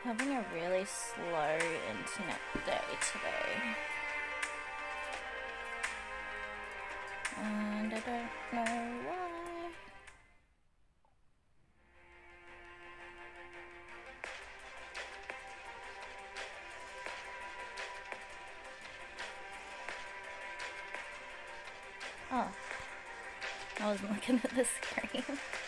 Having a really slow internet day today. And I don't know why. Oh, I wasn't looking at the screen.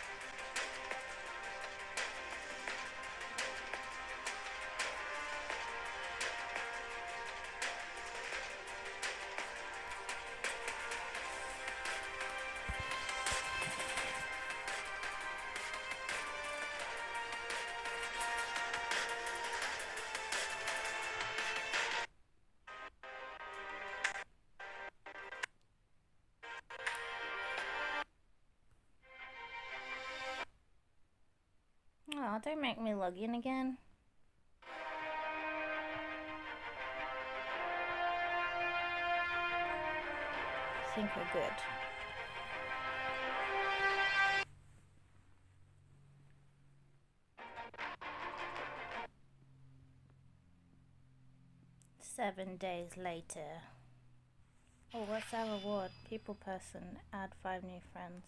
Oh, don't make me log in again. I think we're good. Seven days later. Oh, what's our reward? People person. Add 5 new friends.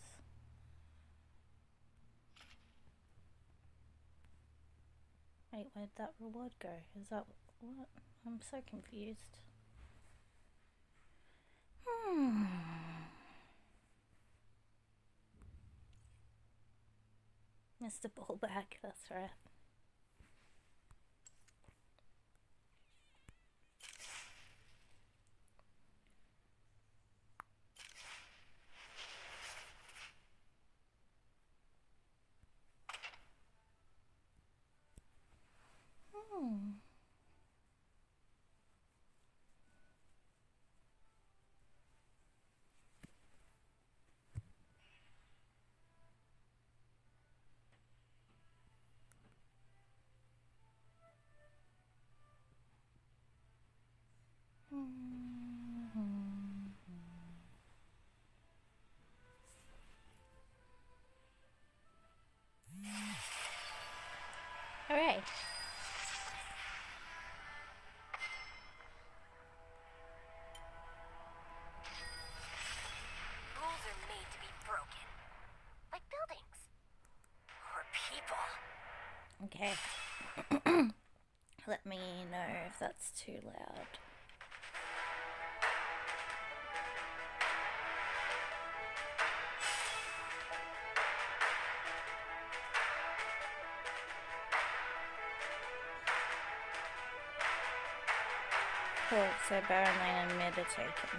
Wait, where'd that reward go? Is that what? I'm so confused. Mr. Ballback, that's right. Hooray! Rules are made to be broken. Like buildings. Or people. Okay. Let me know if that's too loud. Cool, so Baron Lane and Mid are taken.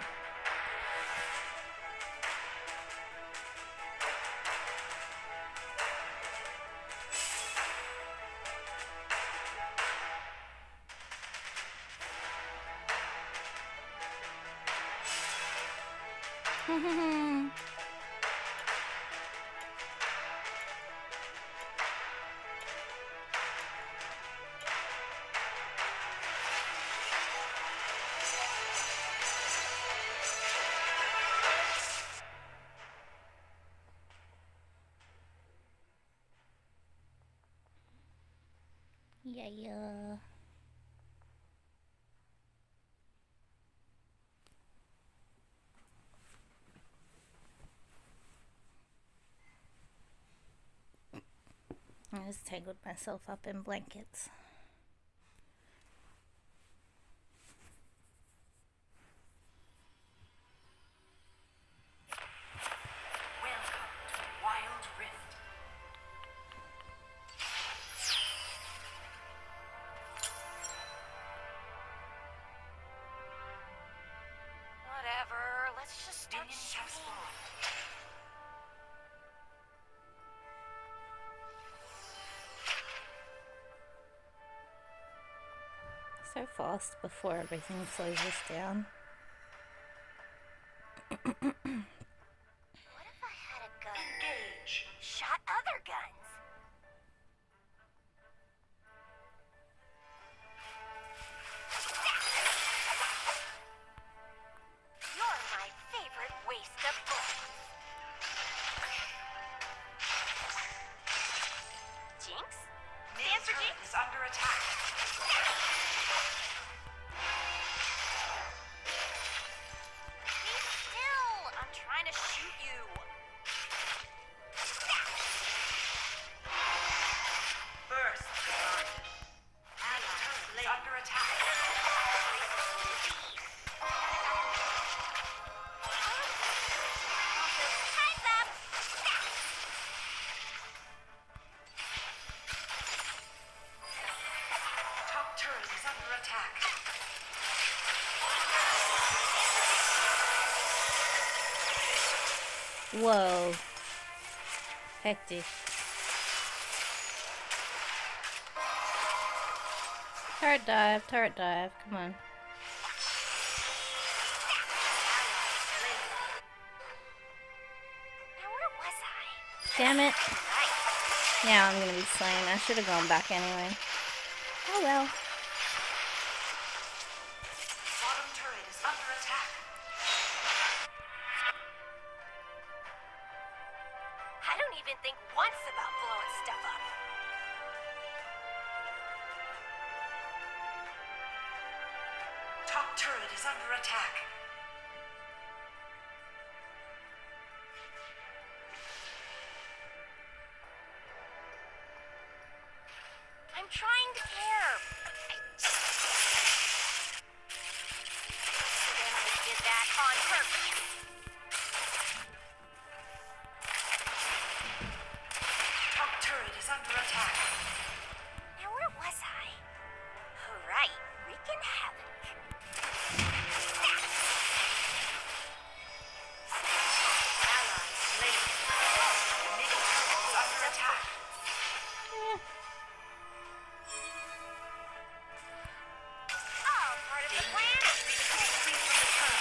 Yeah. I just tangled myself up in blankets. Whatever, let's just start shooting. So fast before everything slows us down. What if I had a gun? Engage. Shot other guns. You're my favorite waste of bullets. Jinx? Stand for Jinx. Is under attack. Whoa. Hectic. Turret dive, come on. Now where was I? Damn it. Now I'm gonna be slain. I should have gone back anyway. Oh well. Bottom turret is under attack. I don't even think once about blowing stuff up. Top turret is under attack. I'm trying to care. I did that on purpose. Top turret is under attack. Now where was I? All right, we can have it. Ally slain. Middle turret is under attack. All part of the plan. Retreat from the turret.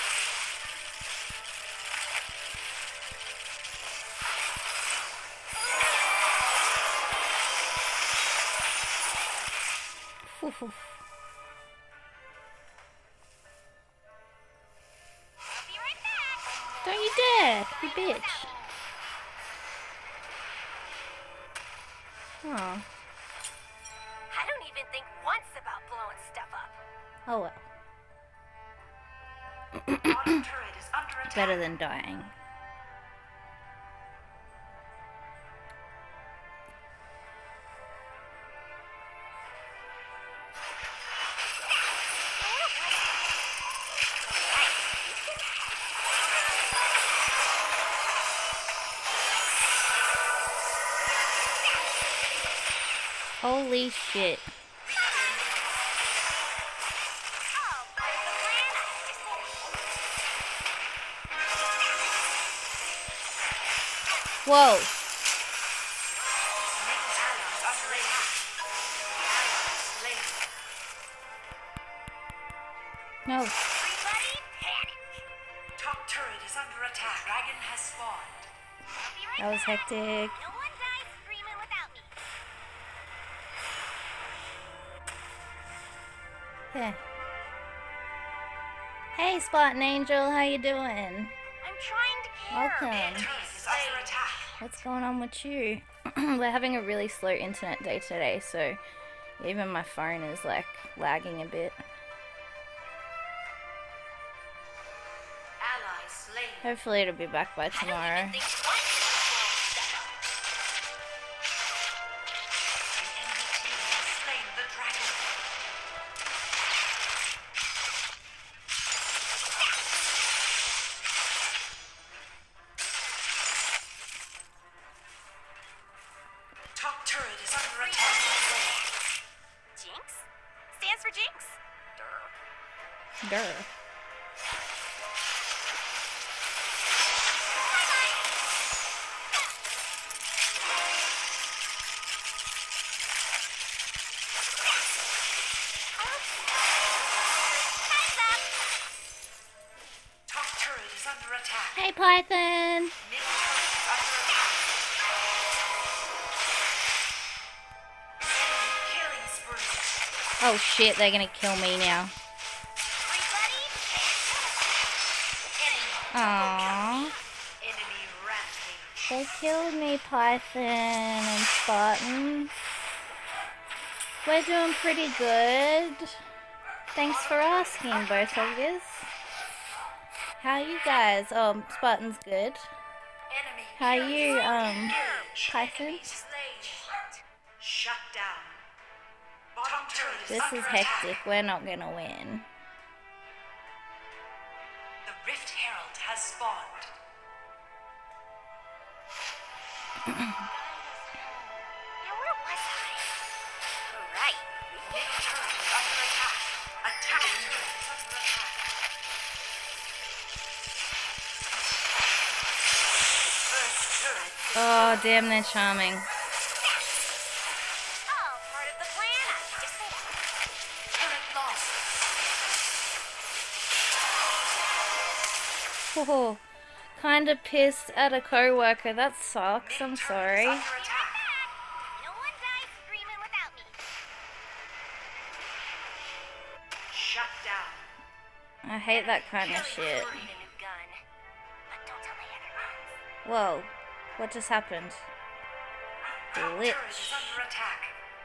Whew. I'll be right back. Don't you dare, you bitch. Oh. I don't even think once about blowing stuff up. Oh well. Bottom turret is under attack. Better than dying. Holy shit. Whoa. No. Everybody panic. Top turret is under attack. Dragon has spawned. That was hectic. No one dies screaming without me. Yeah. Hey, Spartan Angel, how you doing? I'm trying to care. Welcome. Turret is under attack. What's going on with you? We're having a really slow internet day today, so even my phone is like lagging a bit. Ally slain. Hopefully it'll be back by tomorrow. I don't even think once about blowing stuff up. An enemy team has slain the dragon. Top turret is under attack. Jinx? Stands for Jinx. Durr. Top turret is under attack. Hey, Python! Middle turret is under attack. Enemy killing spree. Oh shit, they're gonna kill me now. Everybody, Aww. enemy rampage. They killed me, Python and Spartan. We're doing pretty good. Thanks for asking, both of you. How you guys? Oh, Spartan's good. Enemy How you, Python? enemy slain. Shut down. Bottom turret is This under is attack. hectic. We're not gonna win. The Rift Herald has spawned. Now where was I? Alright. Middle turret is under attack. Attacking turret is under attack. Oh, damn, they're charming. All part of the plan. I just made up. Turret lost. Oh, kinda pissed at a co-worker. That sucks. I'm sorry. No one dies screaming without me. Shut down. I hate that kind of shit. Need a new gun. But don't tell my other ones. Whoa, what just happened? Turret is under attack.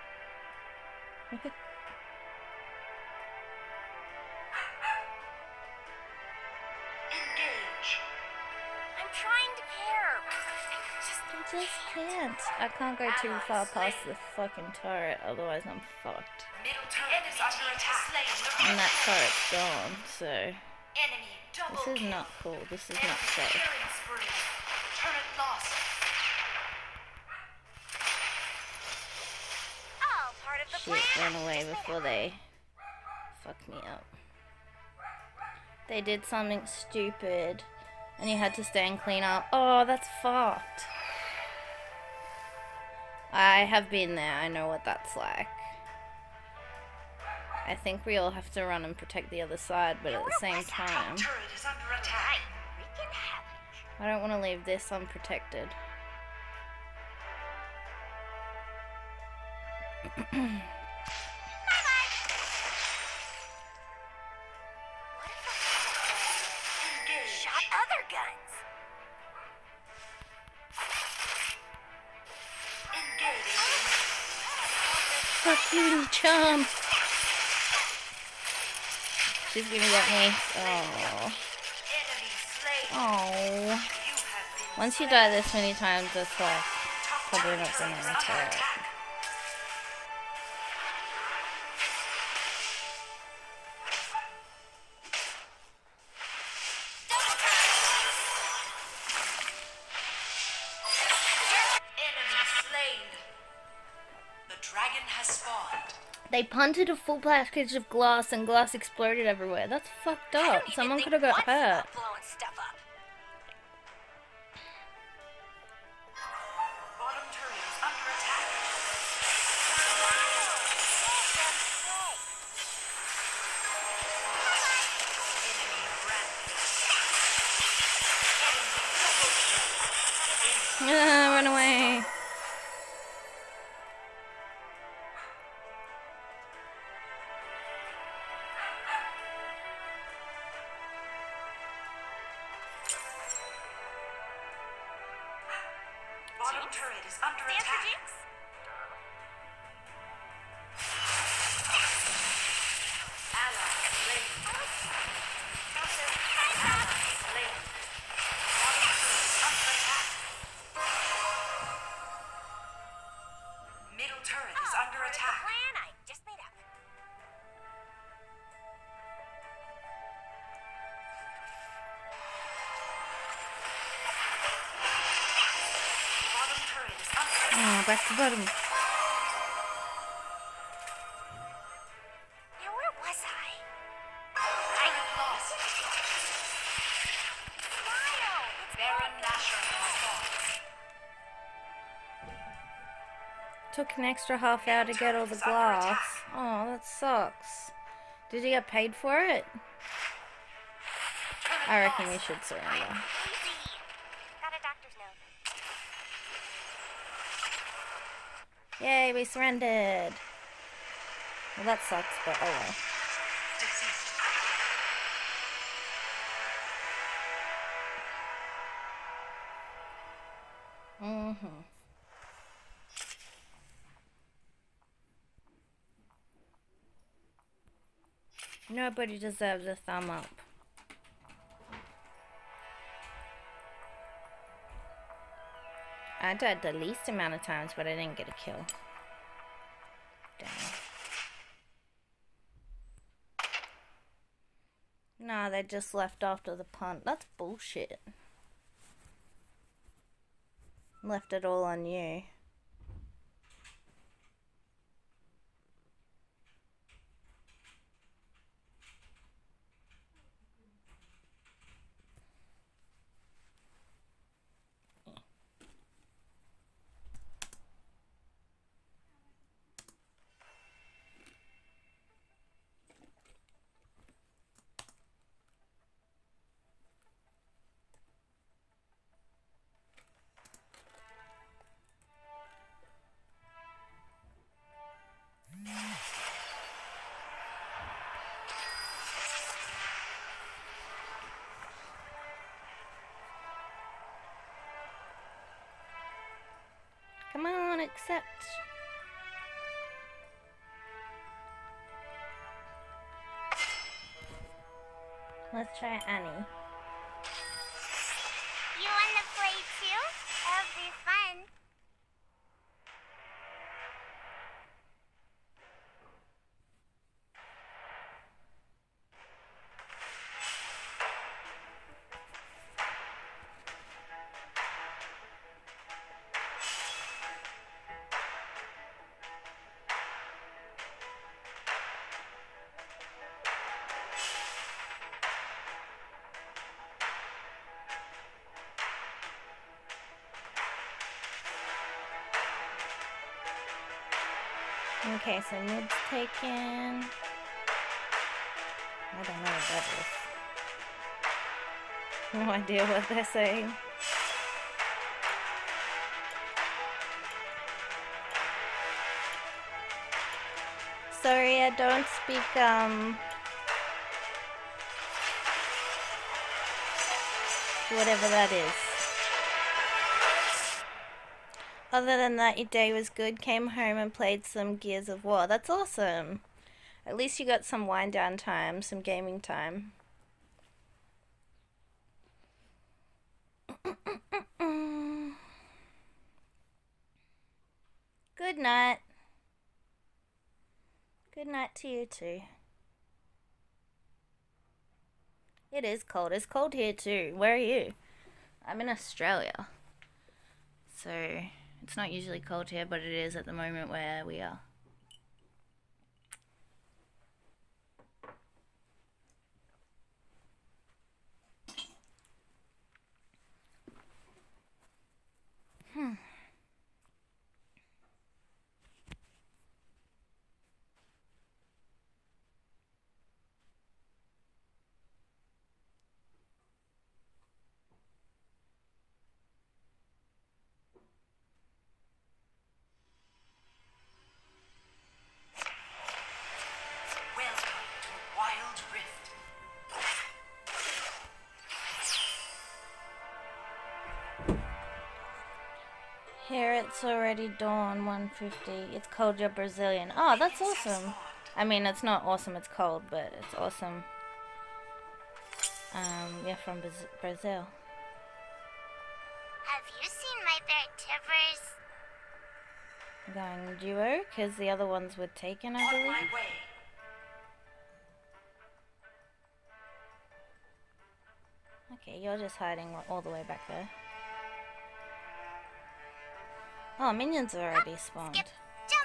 Engage. I'm trying to care. I just can't. I can't go too far past the fucking turret, otherwise I'm fucked. Middle turret is under attack. And that turret's gone, so Enemy double this is not cool. This is not safe. killing spree. Turret lost. All part of the Shit, plan. run away before they fuck me up. They did something stupid and you had to stay and clean up. Oh, that's fucked. I have been there. I know what that's like. I think we all have to run and protect the other side, but at the same time, Turret is under attack. Wreaking havoc. I don't want to leave this unprotected. Shot other guns. Fuck you, chum. She's gonna get me. Oh. Oh. Once you die this many times, that's like probably not gonna enter it. They punted a full package of glass and glass exploded everywhere. That's fucked up. Someone could have got hurt. Blowing stuff up. Bottom turret is under attack. Run away. Bottom turret is under attack. Ally slain. Ally slain. Bottom turret is under attack. Middle turret is under attack. Plan I just made up. Bottom turret is under attack. Oh, back to bottom. Now where was I? Turret lost. Smile! It's Baron Nashor has spawned. Took an extra half hour to get all the glass. Oh, that sucks. Did you get paid for it? I reckon we should surrender. Easy. Got a doctor's note. Yay, we surrendered. Well, that sucks, but oh well. Nobody deserves a thumb up. I died the least amount of times, but I didn't get a kill. Damn. Nah, they just left after the punt. That's bullshit. Left it all on you. Come on, accept. Let's try Annie. You wanna play too? It'll be fun. Okay, so mid's taken. I don't know what that is. No idea what they're saying. Sorry, I don't speak, whatever that is. Other than that, your day was good. Came home and played some Gears of War. That's awesome. At least you got some wind down time, some gaming time. Good night. Good night to you too. It is cold. It's cold here too. Where are you? I'm in Australia. So it's not usually cold here, but it is at the moment where we are. Here it's already dawn, 1:50. It's cold, you're Brazilian. Oh, that's awesome. I mean, it's not awesome, it's cold, but it's awesome. Yeah, from Brazil. Have you seen my bear Tibbers? Going duo, because the other ones were taken, I believe. On my way. Okay, you're just hiding all the way back there. Oh, minions are already spawned. Skip, jump.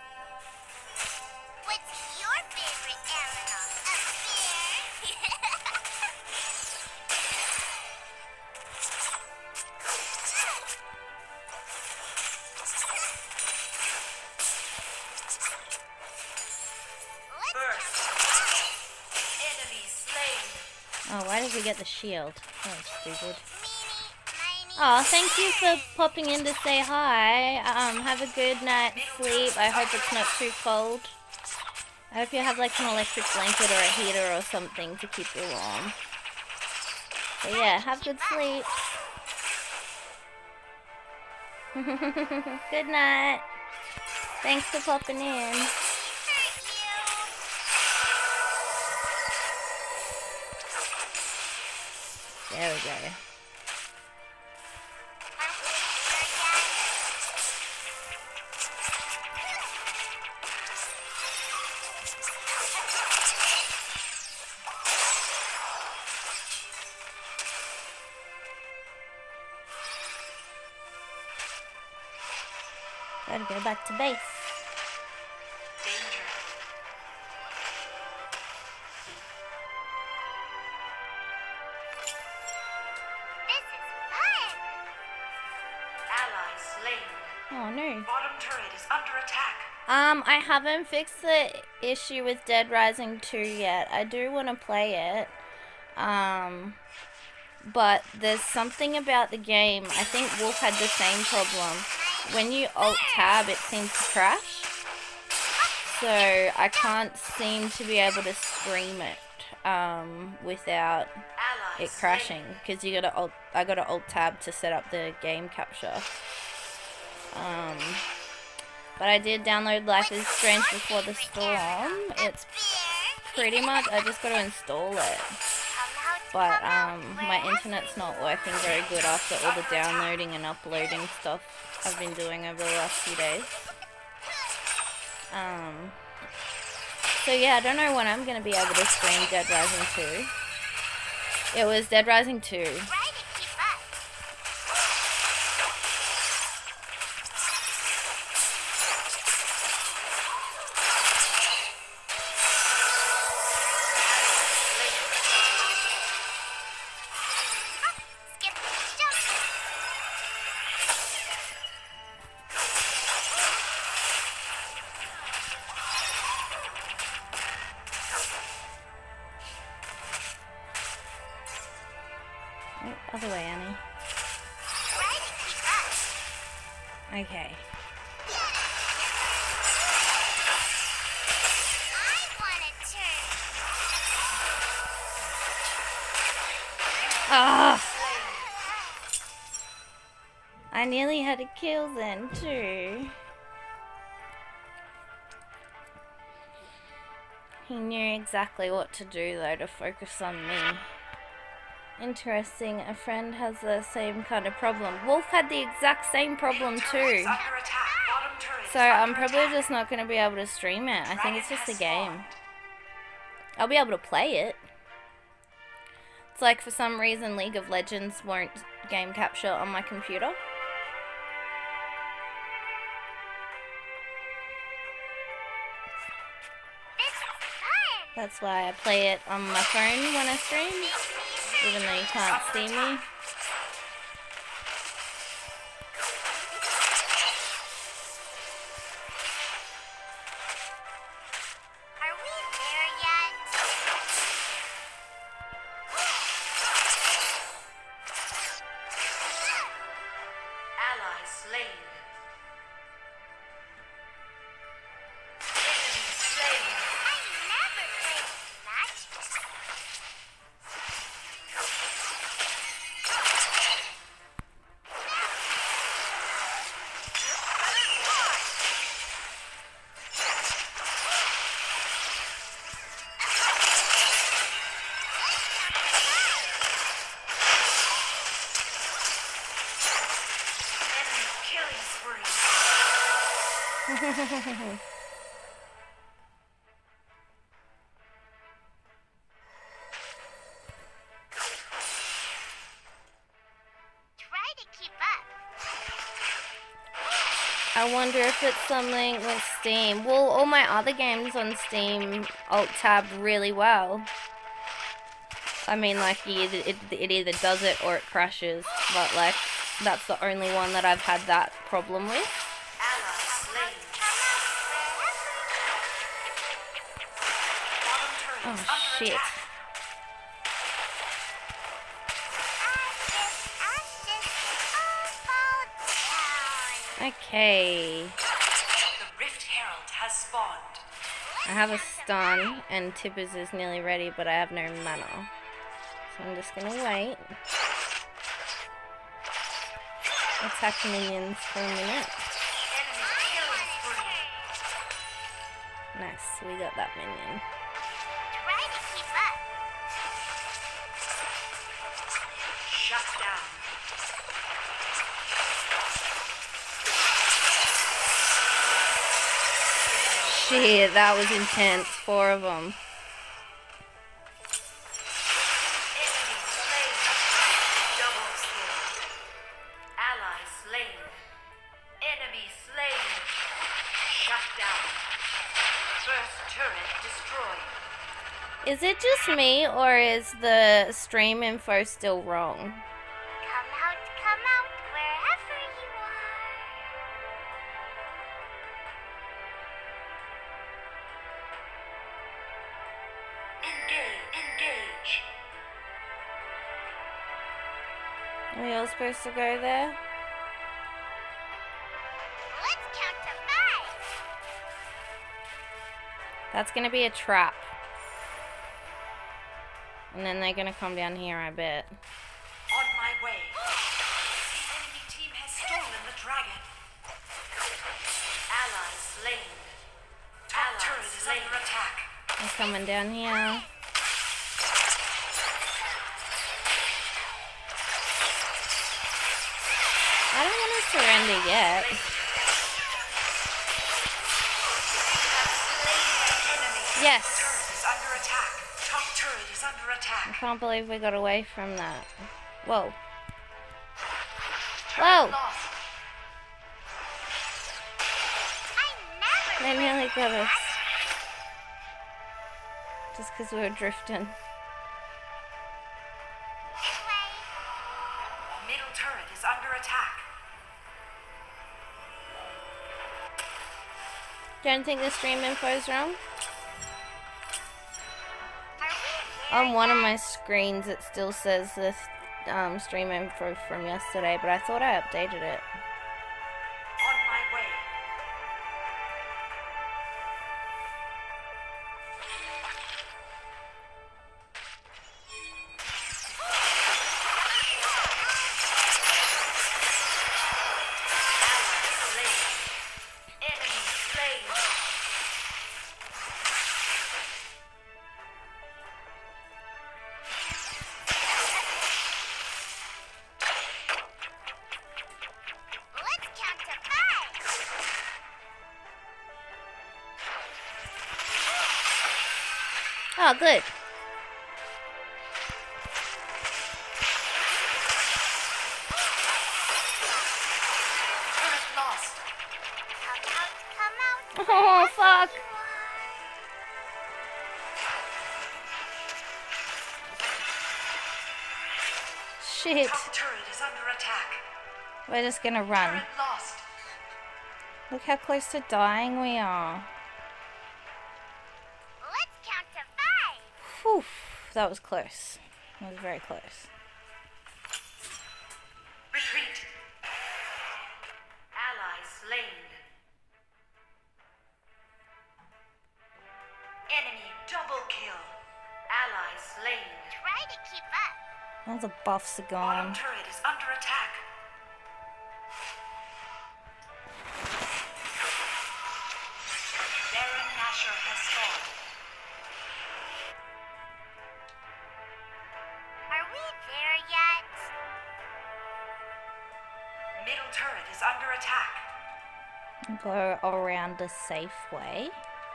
What's your favorite animal? A bear? Enemy slain. Oh, why did we get the shield? That was stupid. Oh, thank you for popping in to say hi. Have a good night's sleep. I hope it's not too cold. I hope you have like an electric blanket or a heater or something to keep you warm. But yeah, have good sleep. Good night. Thanks for popping in. There we go. Gotta go back to base. Danger. This is fun. Ally slain. Oh no. Bottom turret is under attack. I haven't fixed the issue with Dead Rising 2 yet. I do want to play it. But there's something about the game. I think Wolf had the same problem. When you alt-tab, it seems to crash. So I can't seem to be able to stream it without it crashing. Because I gotta alt-tab to set up the game capture. But I did download Life is Strange Before the Storm. It's pretty much, I just got to install it. But my internet's not working very good after all the downloading and uploading stuff I've been doing over the last few days. So yeah, I don't know when I'm going to be able to stream Dead Rising 2. It was Dead Rising 2. Other way, Annie. Okay. Ah! I nearly had a kill then too. He knew exactly what to do though to focus on me. Interesting, a friend has the same kind of problem. Wolf had the exact same problem too. So I'm probably just not going to be able to stream it. I think it's just a game. I'll be able to play it. It's like for some reason League of Legends won't game capture on my computer. That's why I play it on my phone when I stream, even though you can't see me. Are we there yet? Ally slain. Enemy slain. I never played that. Enemy killing spree. Try to keep up. I wonder if it's something with Steam. Well, all my other games on Steam alt-tab really well. I mean, like, it either does it or it crashes. But, like, that's the only one that I've had that problem with. Ally slain. Bottom turret Oh, shit. Okay. The Rift Herald has spawned. I have a stun, and Tippers is nearly ready, but I have no mana. So I'm just gonna wait. Attack minions for a minute. Enemy killing spree. Nice, we got that minion. Try to keep up. Shut down. Shit, that was intense. 4 of them. Enemy slain. Double kill. Ally slain. Enemy slain. Shut down. First turret destroyed. Is it just me, or is the stream info still wrong? Come out wherever you are. Engage. Are we all supposed to go there? Let's count to 5. That's gonna be a trap. And then they're gonna come down here, I bet. On my way. The enemy team has stolen the dragon. They're coming down here. I don't want to surrender yet. Yes. Under attack. Top turret is under attack. I can't believe we got away from that. Whoa. Whoa! They nearly got us. Just because we were drifting. Middle turret is under attack. Don't think the stream info is wrong? On one of my screens it still says this stream info from yesterday, but I thought I updated it. On my way. Oh, good. Turret lost. Come out. Oh, fuck. Shit. Top turret is under attack. We're just gonna run. Turret lost. Look how close to dying we are. Let's count to 5. Whew. That was close. That was very close. Retreat. Allies slain. Enemy double kill. Allies slain. Try to keep up. All the buffs are Bottom gone. turret is under attack. Baron Nashor has fallen. Are we there yet? Middle turret is under attack. Go around a safe way.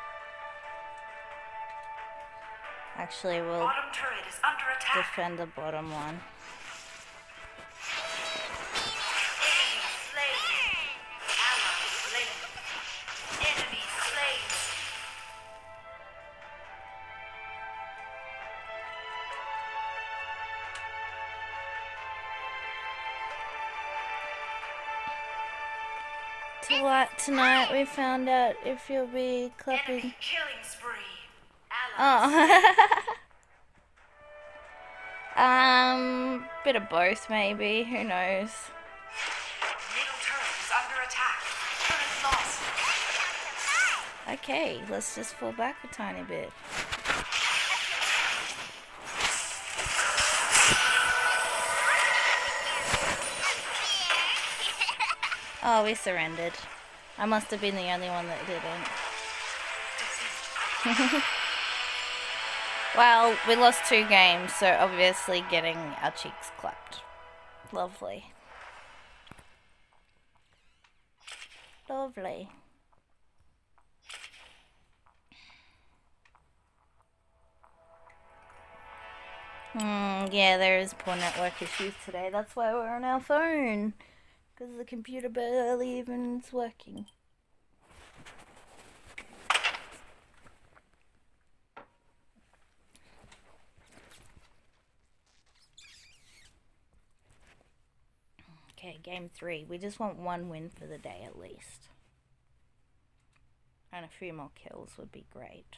Actually, we'll Bottom turret is under attack. defend the bottom one. Enemy slain. Ally slain. Enemy slain. Tonight we found out if you'll be clapping. Enemy killing spree. Ally Oh. Bit of both maybe. Who knows? Middle turret is under attack. Turret lost. Okay, let's just fall back a tiny bit. Oh, we surrendered. I must have been the only one that didn't. Well, we lost 2 games, so obviously getting our cheeks clapped. Lovely. Lovely. Yeah, there is poor network issues today. That's why we're on our phone. Because the computer barely even is working. Okay, game 3. We just want 1 win for the day at least. And a few more kills would be great.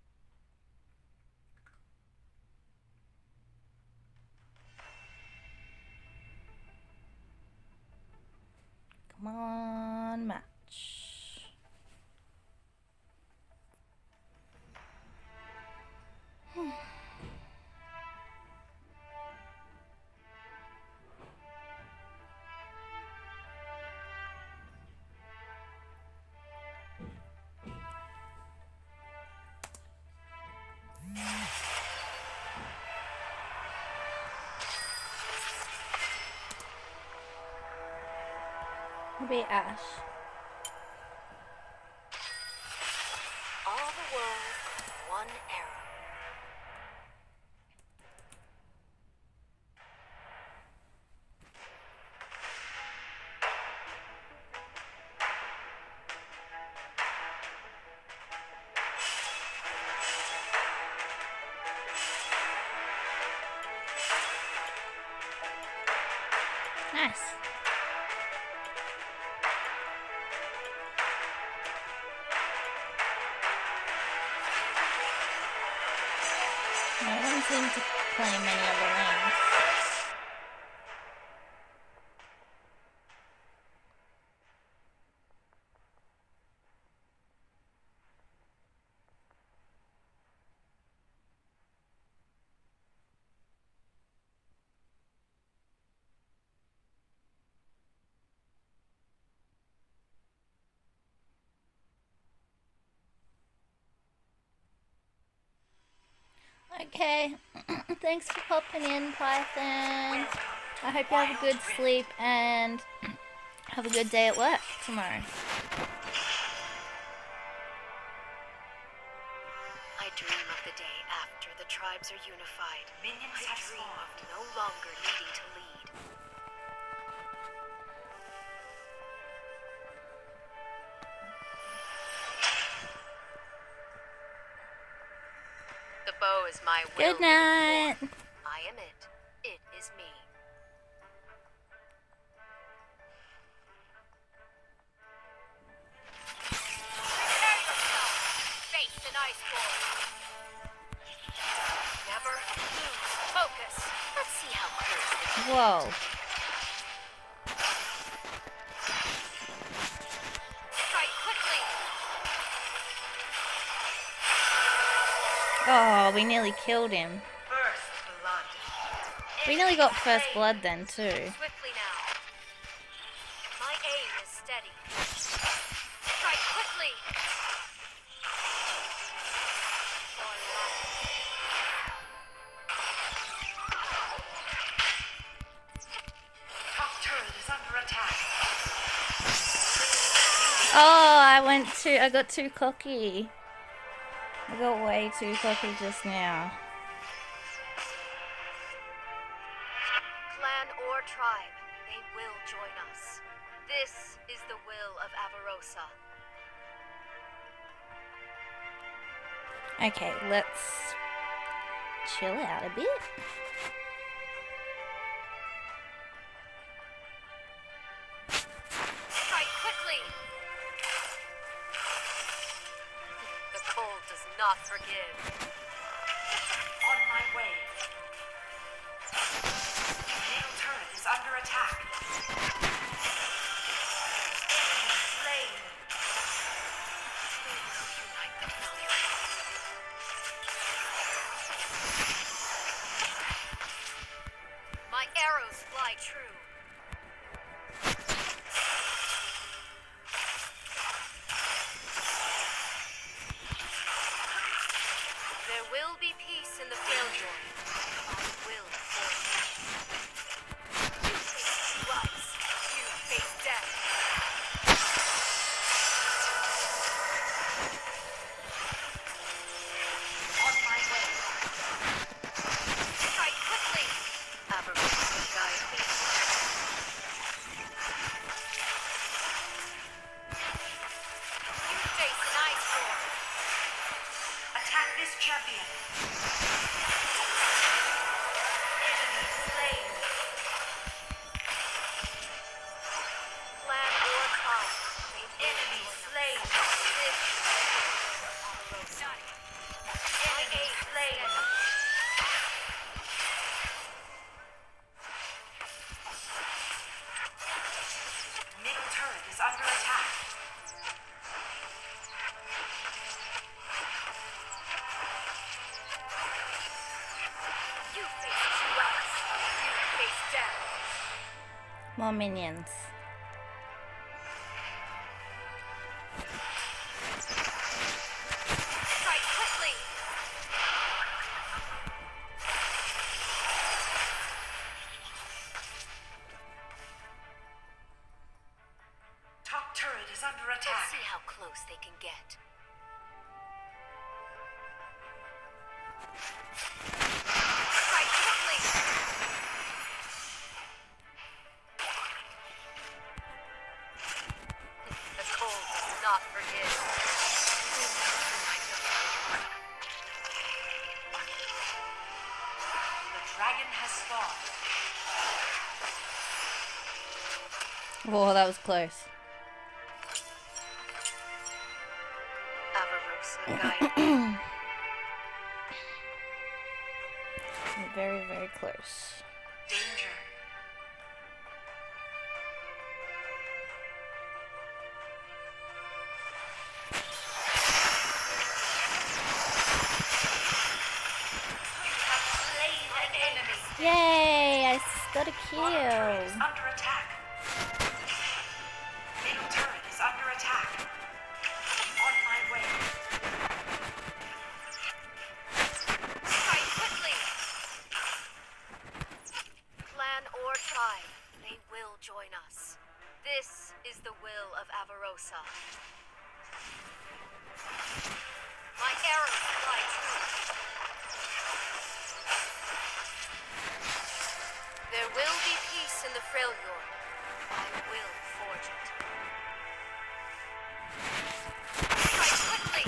Come on, match. Be Ash. All the world, one arrow. Nice. No one seemed to claim any of the lanes. Okay, thanks for popping in, Python. I hope you have a good sleep and have a good day at work tomorrow. I dream of the day after the tribes are unified. I dream of no longer needing to lead. The bow is my will. Good night. I am it. It is me. Prepare yourself. Face an iceborne. Never lose focus. Let's see how close they can. Whoa. Strike quickly. Oh, we nearly killed him. First blood. We nearly got first blood then too. Swiftly now. My aim is steady. Strike quickly. Top turret is under attack. Oh, I got too cocky. I got way too cocky just now. Clan or tribe, they will join us. This is the will of Avarosa. Okay, let's chill out a bit. Strike quickly. The cold does not forgive. On my way. The middle turret is under attack. Enemy slain. We will unite the family. My arrows fly true. There will be peace in the failure. I will forge. You face rise. You face death. On my way. Strike quickly. Avarosa guide me. You face an iceborne. Attack this champion. Enemy slain. Clan or tribe. Enemy slain. This is enemy slain. Middle turret is under attack. You face rise. You face death. More minions. Strike quickly. attack. Let's see how close they can get. Strike quickly. The cold does not forgive. The dragon has spawned. Whoa, that was close. Avarosa guide. Very, very close. Danger. You have slain an enemy. Yay! I got a Bottom turret kill. is under attack. Middle turret is under attack. On my way. Strike quickly. Clan or tribe, they will join us. This is the will of Avarosa. My arrows fly true. There will be peace in the Freljord. I will forge it. Strike quickly!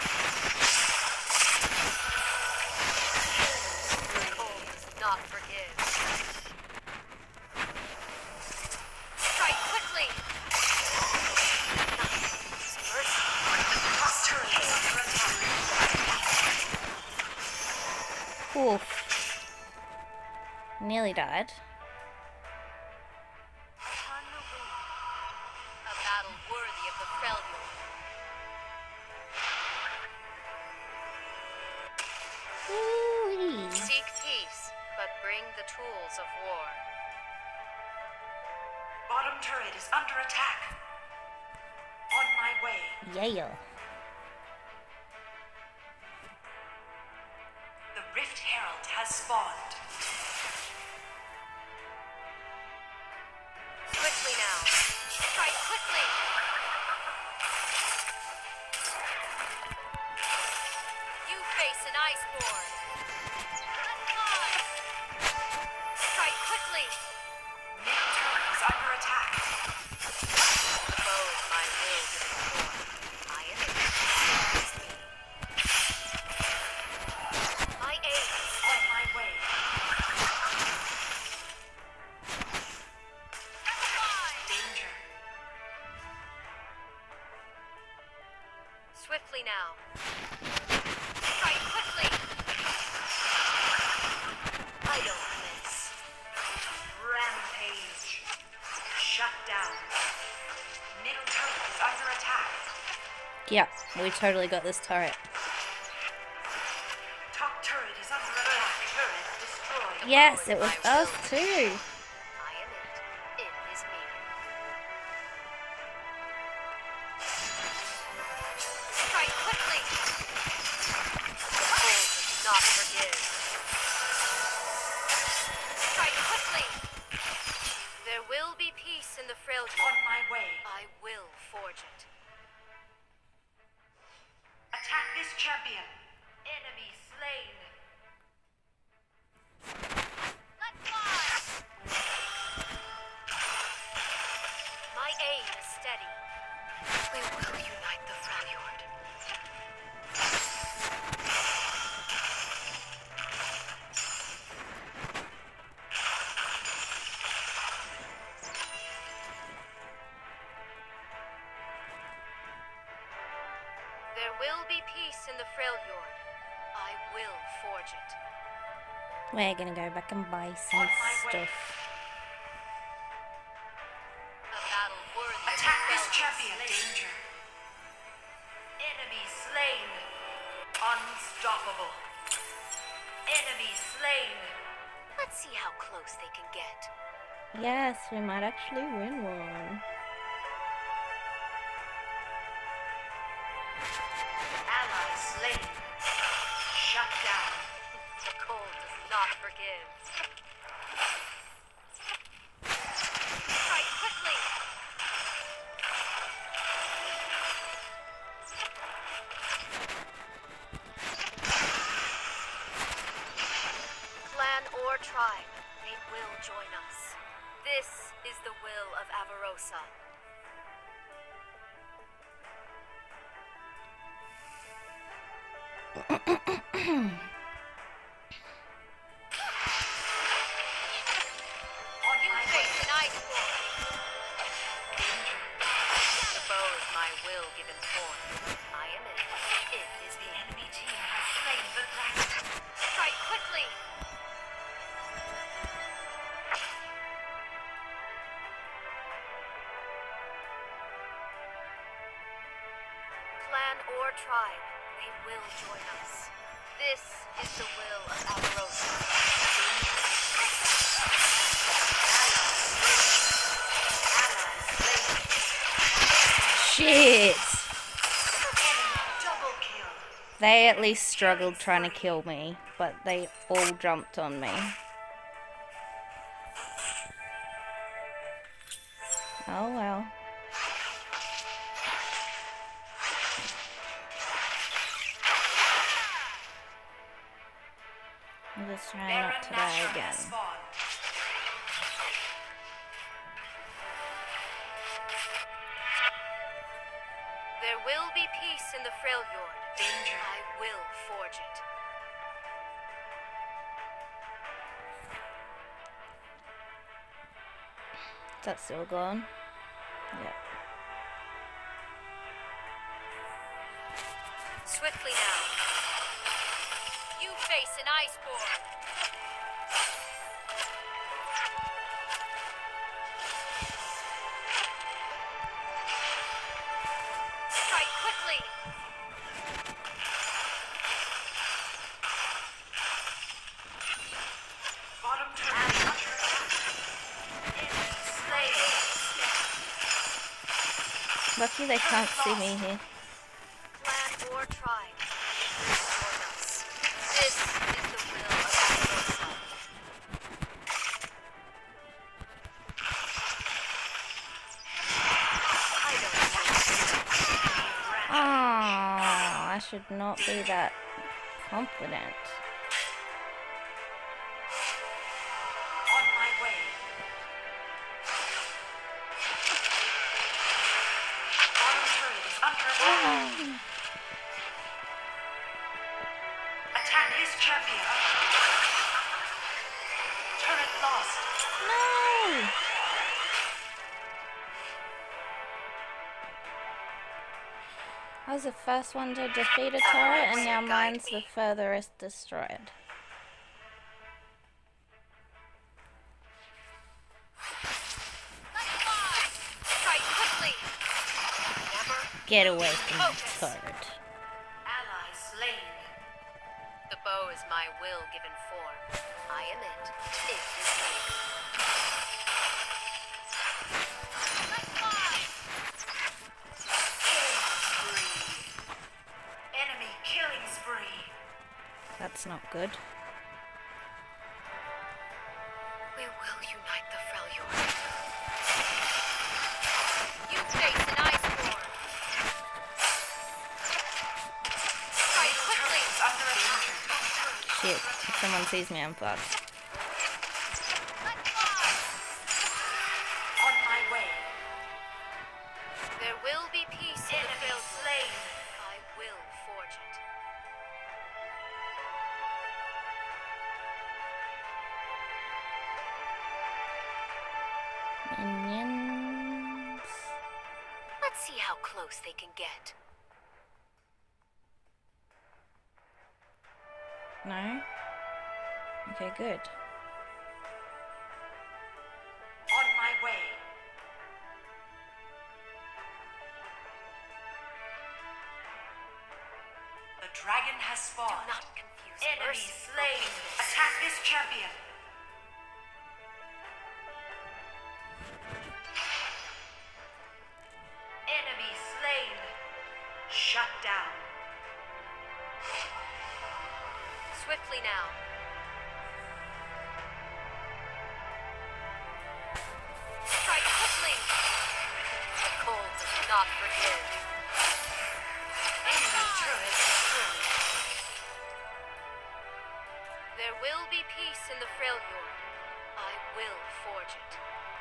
The cold does not forgive. Strike quickly! Mercy. Cross turret is under attack. Oof. Nearly died. Upon the wind. A battle worthy of the Freljord. Ooh-wee. Seek peace, but bring the tools of war. Bottom turret is under attack. On my way. Yeah. The Rift Herald has spawned. Quickly now. Strike quickly. You face an iceborne. Let's fly. Strike quickly. Middle turret is under attack. The bow of my will destroy. I am it. My aim is on my way. Danger. Swiftly now. Strike quickly. I don't miss. Rampage. Shut down. Middle turret is under attack. Yeah, we totally got this turret. Top turret is under attack. Turret destroyed. Yes, it was My us will. too. I am it. It is me. Strike quickly. The cold does not forgive. Strike quickly. There will be peace in the Freljord. On my way. I will forge it. Attack this champion. Enemy slain. Let's fly. My aim is steady. We will unite the Freljord. There will be peace in the Freljord. I will forge it. We're gonna go back and buy some On my way. stuff. A battle worthy. Attack this champion. Danger. Enemy slain. Unstoppable. Enemy slain. Let's see how close they can get. Yes, we might actually win one. Ally slain. Shut down. The cold does not forgive. Strike quickly. tribe. They will join us. This is the will of Avarosa. You face an iceborn. The bow is my will given form. I am it. It is the enemy team has slain the dragon. Strike quickly. Clan or tribe, they will join us. This is the will of Avarosa. Shit! Double kill. They at least struggled trying to kill me, but they all jumped on me. Oh well. I'll just try not to die again. There will be peace in the Freljord. Danger. I will forge it. Is that still gone? Yep. Swiftly now. You face an iceborn. Strike quickly. Bottom turret under attack. Enemy slain. Lucky they can't see me here. Clan or tribe, join us. This is the will of Avarosa. I don't Oh, I should not be that confident. on my way. Bottom turret is under attack. Attack his champion. Turret lost. No! I was the first one to defeat a turret, and now mine's the furthest destroyed. Strike quickly. Never. Get away from the turret. Ally slain. The bow is my will given form. I am it. It is me. Enemy killing spree. That's not good. We will unite the Freljord. You face an iceborn. Strike quickly. Under attack. Shit, if someone sees me, I'm fucked. On my way. There will be peace in the Freljord. Slain. I will forge it. Minions. Let's see how close they can get. No? Okay, good. On my way. The dragon has spawned. Do not confuse enemy slain. Attack this champion. Enemy slain. Shut down. Swiftly now. Strike quickly. The cold does not forgive. Enemy turret destroyed. There will be peace peace in the Freljord. I will forge it.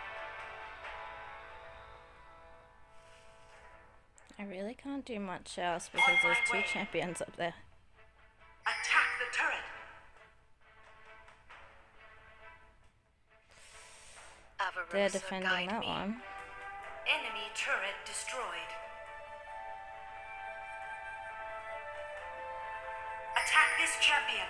I really can't do much else because there's two champions up there. Attack the turret. They're defending that one. Enemy turret destroyed. Attack this champion.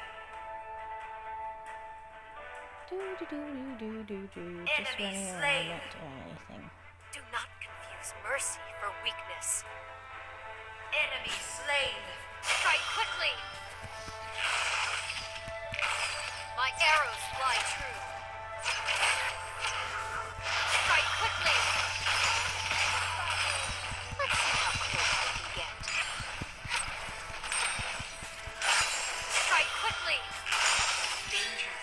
Just running around, not doing anything. Do not confuse mercy for weakness. Enemy slain. Strike quickly! My arrows fly true. Strike quickly! Let's see how close we can get. Strike quickly! Danger.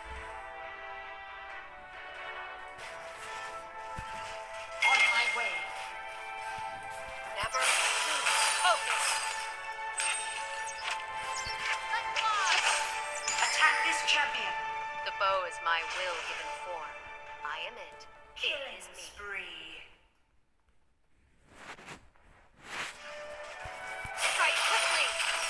On my way. Never lose focus. Let fly! Attack this champion. The bow is my will given form. I am it. It is me. Spree. Strike quickly!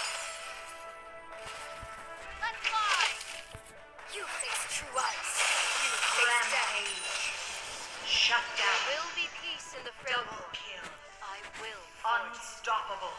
Let fly! You face true ice. You face death. Rampage. Shut There down. will be peace in the Double Freljord. kill. I will forge it. Unstoppable.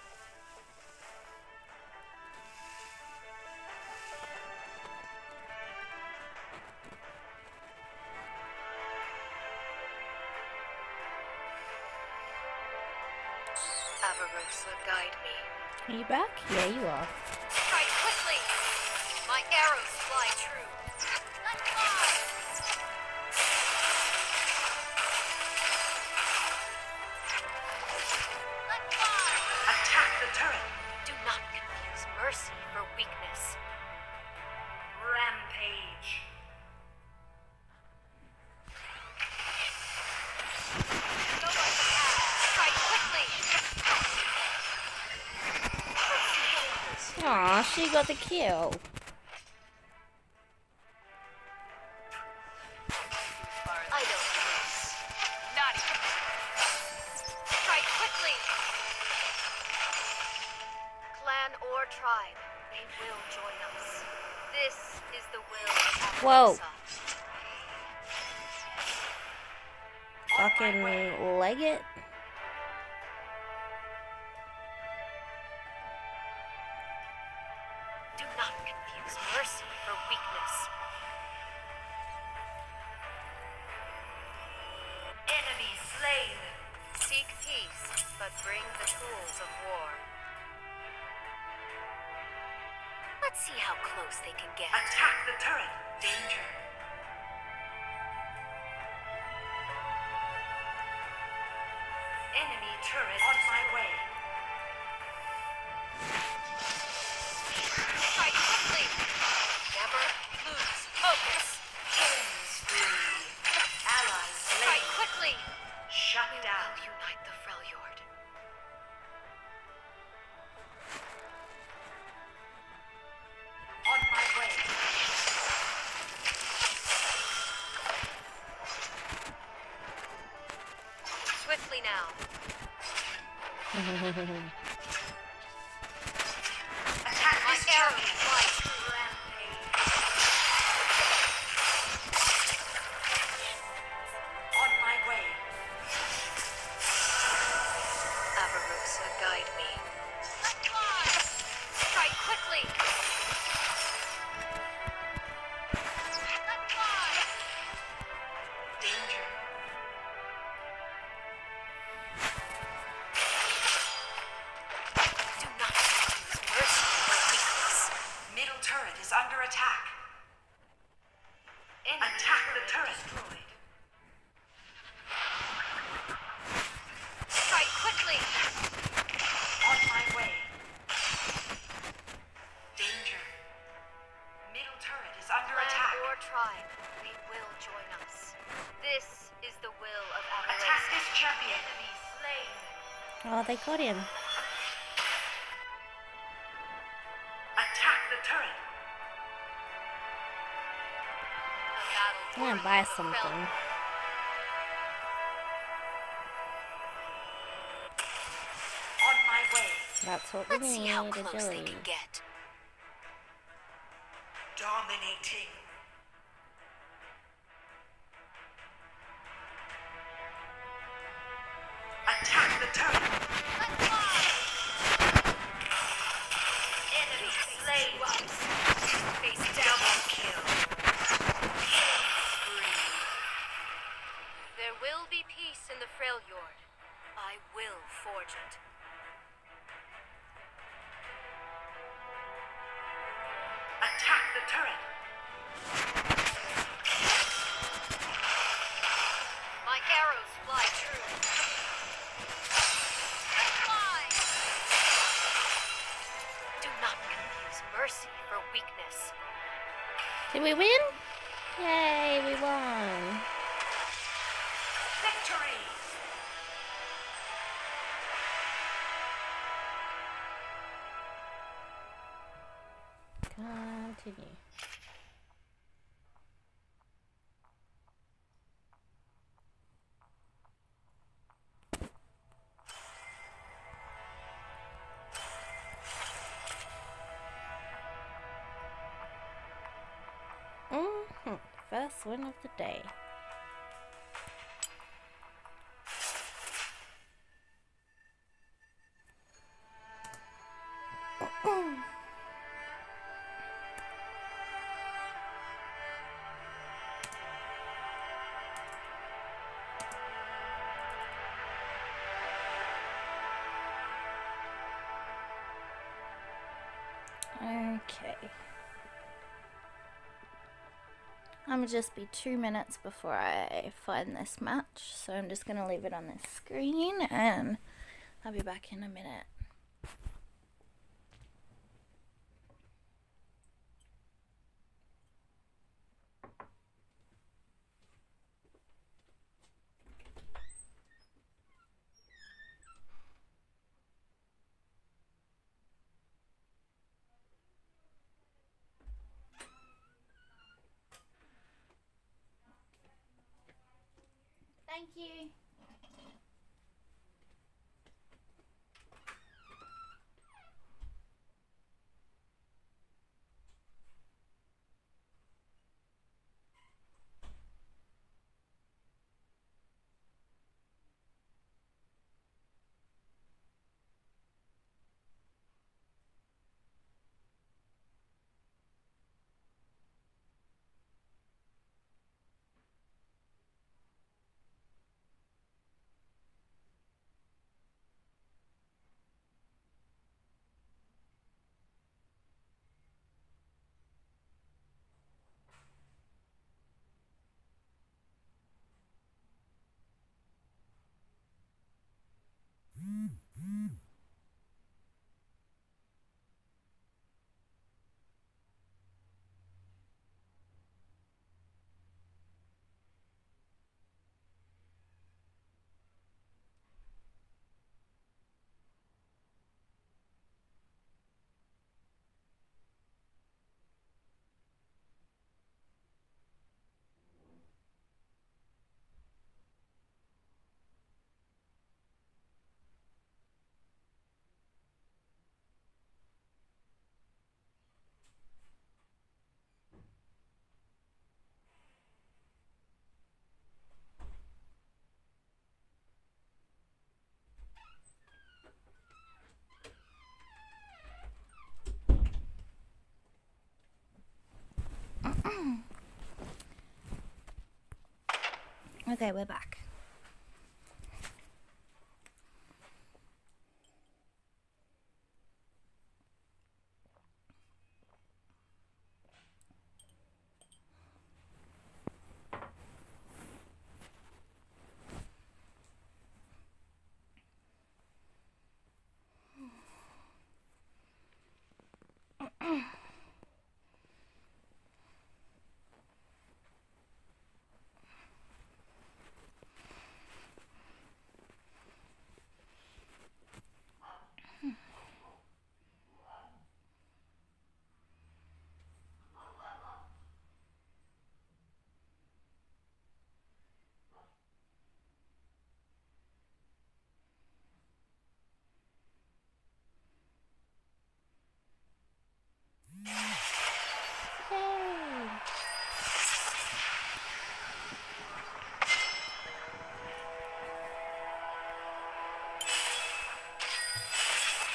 Avarosa, guide me. Are you back? Yeah, you are. Strike quickly! My arrows fly true. Let fly! Let fly! Attack the turret. Do not confuse mercy for weakness. Rampage. Strike quickly! Aw, she got the kill. I don't lose. Not even. Strike quickly! Clan or tribe, they will join us. This is the will of Whoa. Avarosa. Fucking leg it. Do not confuse mercy for weakness. Enemy slain. Seek peace, but bring the tools of war. Let's see how close they can get. Attack the turret. Danger. Enemy turret on my way. Strike quickly! Never lose focus! Killing spree. Allies Strike slain. quickly! Shut We down. will unite the Freljord. On my way. Swiftly now. Attack My this arrows champion. fly true. On my way. Avarosa, guide me. Let fly! Strike quickly! Let fly! Danger. Do not confuse mercy for weakness. Middle turret is under attack. Attack the turret. Destroyed. Strike quickly! On my way. Danger. Middle turret is under Clan attack. or tribe, they will join us. This is the will of Attack Avarosa. this champion. Enemy slain. Oh, they got him. Attack the turret. I'm gonna buy something. On my way. That's what we Let's see need, how a close they jelly. can get. Dominating. Attack the turret. Enemy slain. Face double kill. Killing There will be peace in the Freljord. I will forge it. Attack the turret. My arrows fly true. Fly! Do not confuse mercy for weakness. Did we win? Yay, we won. Victory. Continue. First win of the day. Okay. I'm gonna just be 2 minutes before I find this match, so I'm just gonna leave it on this screen and I'll be back in a minute. Thank you. Okay, we're back.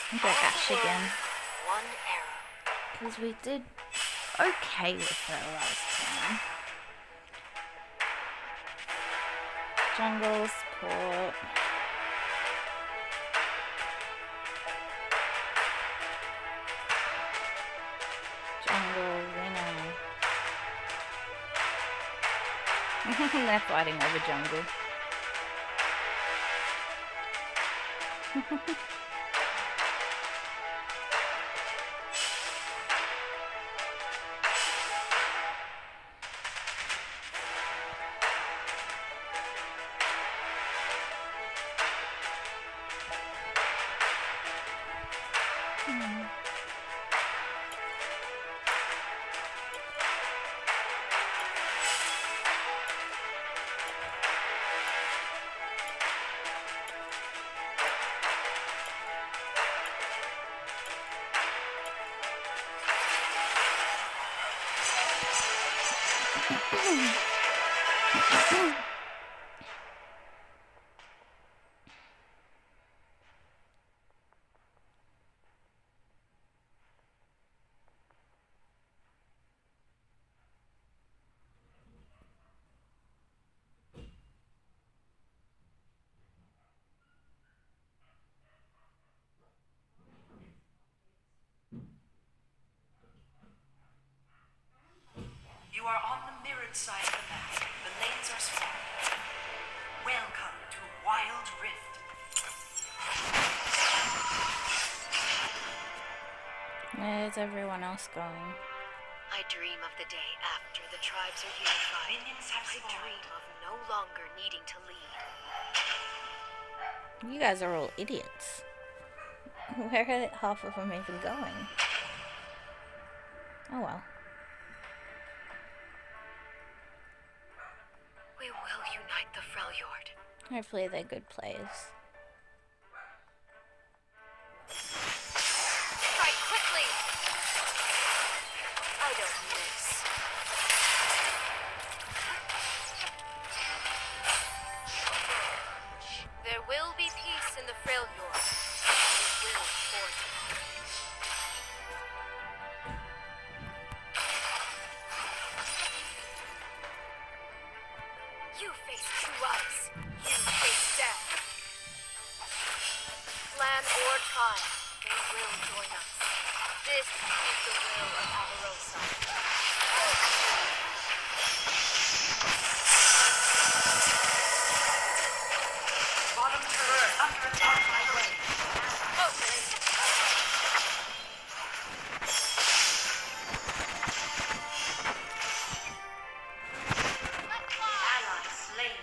I'll go Ash again. One arrow. Because we did okay with her last time. Jungle support. Jungle winner. They're fighting over jungle. You are on the mirrored side of the map. The lanes are swamped. Welcome to Wild Rift. Where's everyone else going? I dream of the day after the tribes are unified. Minions have I spawned. dream of no longer needing to lead. You guys are all idiots. Where are half of them even going? Oh well. We will unite the Freljord. Hopefully they're good players. Strike quickly! I don't miss. There will be peace in the Freljord. We will forge it. You face true ice. You face death. Clan or tribe, they will join us. This is the will of Avarosa. Bottom turret under attack my way. Ally slain.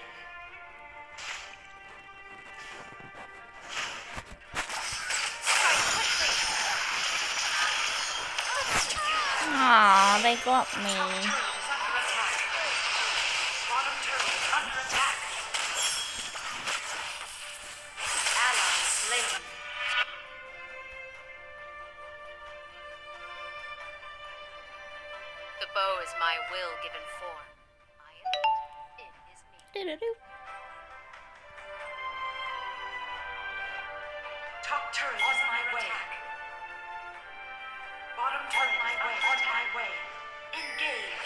Aw, they got me. Turret is under attack. Bottom turret is under attack. Ally slain. The bow is my will given form. I am it. It is me. Doo-doo-doo. Top turret on my way. Bottom turret my way. On my way. Engage.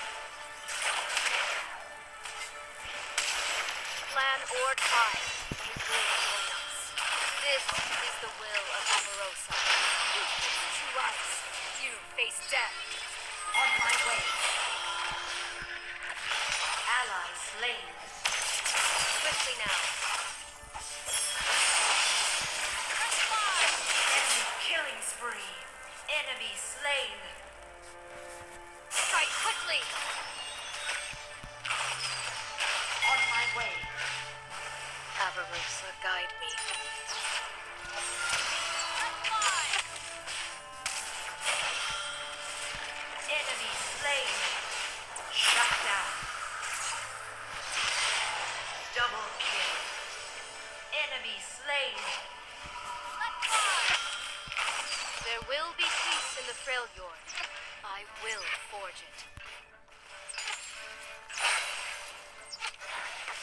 Clan or tribe, they will join us. This is the will of Avarosa. You face true ice. You face death. On my way. Ally slain. Quickly now. Enemy killing spree. Enemy slain. Strike quickly. On my way. Avarosa, guide me. Enemy slain. Shut down. Double kill. Enemy slain. There will be peace in the Freljord. I will forge it.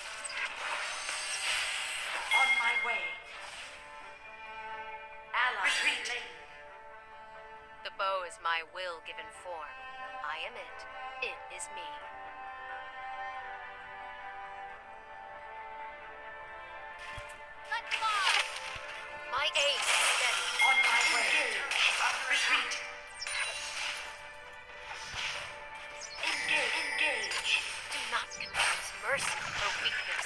On my way. Ally retreat. The bow is my will given form. I am it. It is me. Let fly! My aim is steady. On my way. Retreat. Engage. Do not confuse mercy for weakness.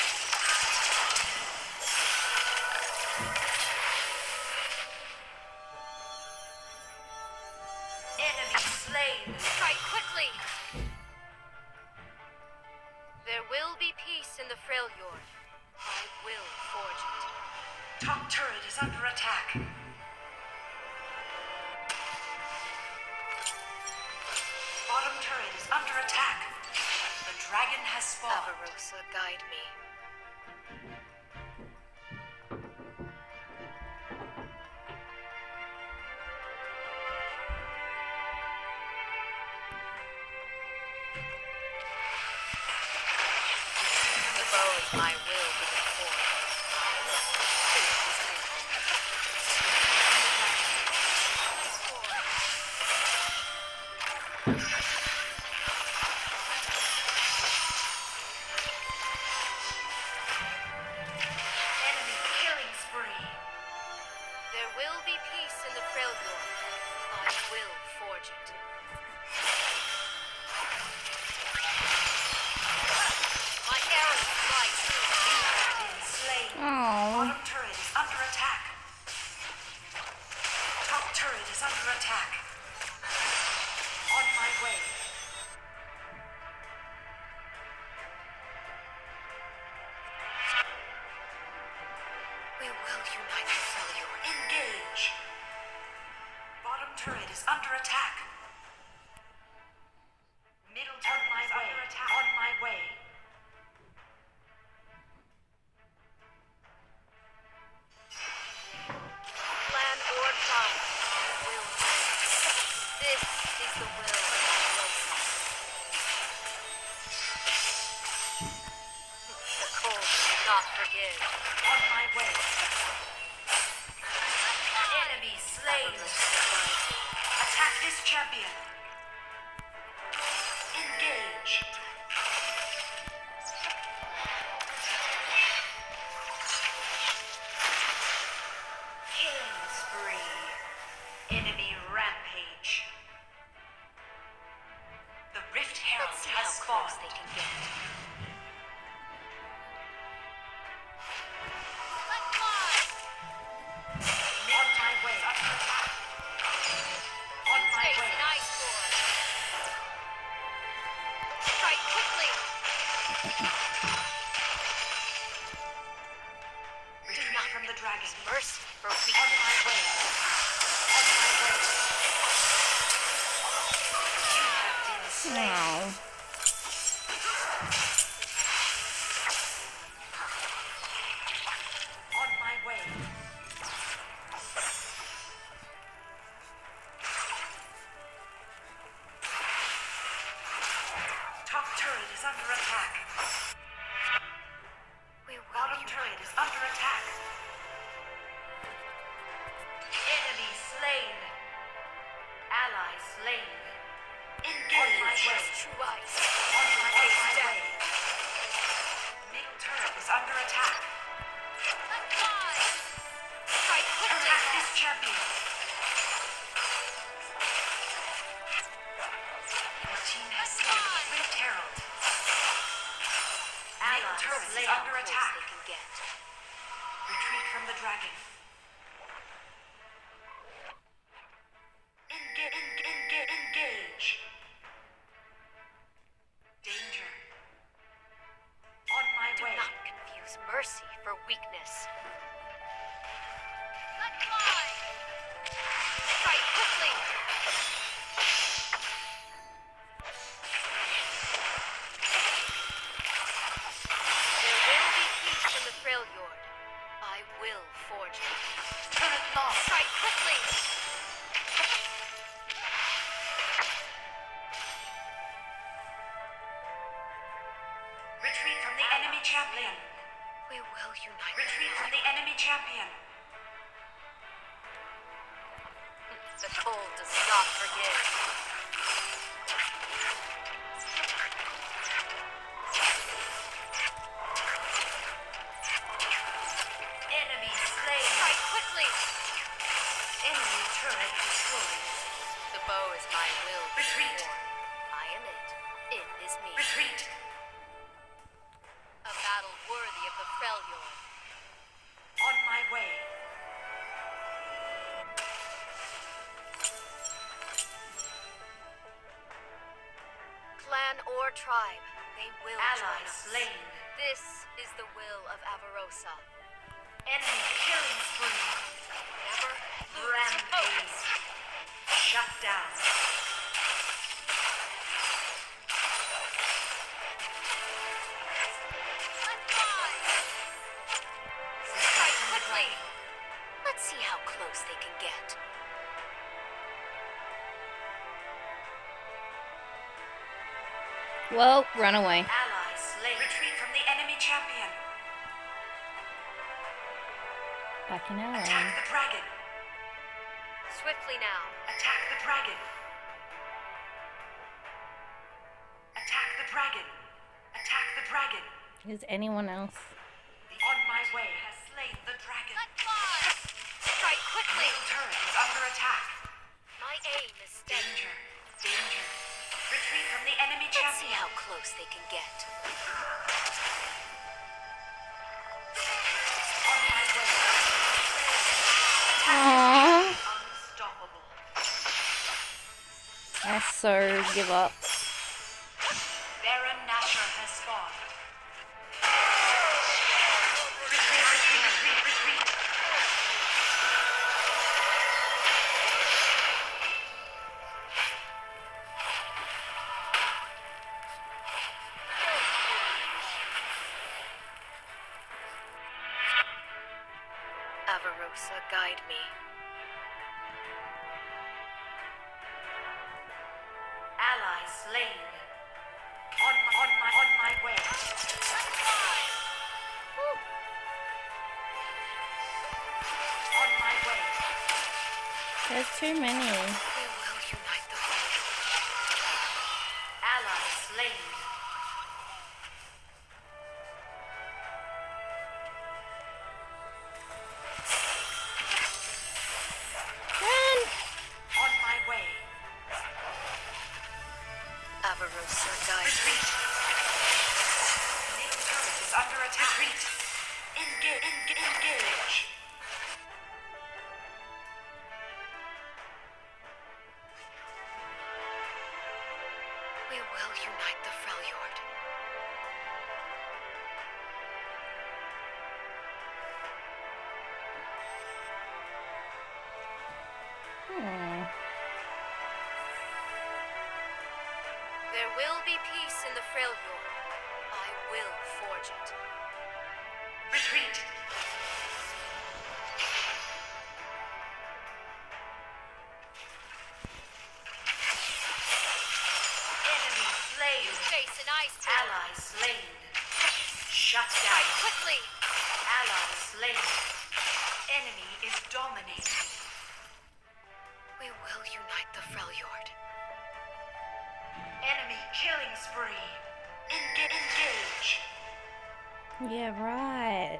Enemy slain. Strike quickly! There will be peace in the Freljord. I will forge it. Top turret is under attack. Bottom turret is under attack. The dragon has spawned. Avarosa, guide me. The bow is my will given form. I am it. It is me. Enemy killing spree. There will be peace in the Freljord. I will forge it. My arrows fly true. Been slain. Oh. Bottom turret is under attack. Top turret is under attack. On my way. We will unite the Freljord. Engage. Bottom turret is under attack. Middle turret is under attack. On my way. Plan or try, I will win. This is the will of Avarosa. The cold does not forgive. On my way. Enemy slain. Attack this champion. Engage. Killing spree. Enemy rampage. The Rift Herald Let's see has how close spawned. they can get. On my way. On my Face way. an iceborne. Strike quickly. Retreat from the dragon. Mercy for On my weakness. way. On my way. You have been slain. Oh. On my way. Top turret is under attack. We will Bottom unite. turret is under attack. Enemy slain. Ally slain. Engage. On my way. True ice. On my Face way. Middle turret is under attack. Let fly. Strike quickly. Attack this champion. Your team has slain the Rift Herald. Middle turret is See how under close attack. they can get. Retreat from the dragon. Engage. Danger. On my Do way. not confuse mercy for weakness. Let fly. The cold does not forgive. Enemy slain. Strike quickly! Enemy turret destroyed. The bow is my will. Retreat. I am it. It is me. Retreat. A battle worthy of the Freljord. On my way. Clan or tribe, they will join Ally us. slain. This is the will of Avarosa. Enemy killing spree. Never lose Rampage. focus. Shut down. Let's fly! Strike quickly! Let's see how close they can get. Well, run away. Ally slain. Retreat from the enemy champion. Back in our Attack lane. the dragon. Swiftly now. Attack the dragon. Attack the dragon. Attack the dragon. Is anyone else? The On My Way has slain the dragon. Let's fly! Strike quickly! Middle turret is under attack. My aim is steady. Danger. Danger. Retreat from the enemy Let's see champion. how close they can get. On my way. Aww. Unstoppable. I so give up. Baron Nashor has spawned. Retreat, retreat, retreat, retreat. Avarosa, guide me. Ally slain. On my way. On my way. There's too many. We will unite the world. Ally slain. Run! On my way. Avarosa, guide me. Retreat. Middle turret is under attack. Retreat. Engage. We will unite the Freljord. Hmm. There will be peace in the Freljord. I will forge it. Retreat. Enemy slain. You face an ice Ally slain. Shut Strike down. quickly! Ally slain. Enemy is dominating. We will unite the Freljord. Enemy killing spree. Engage. Yeah, right.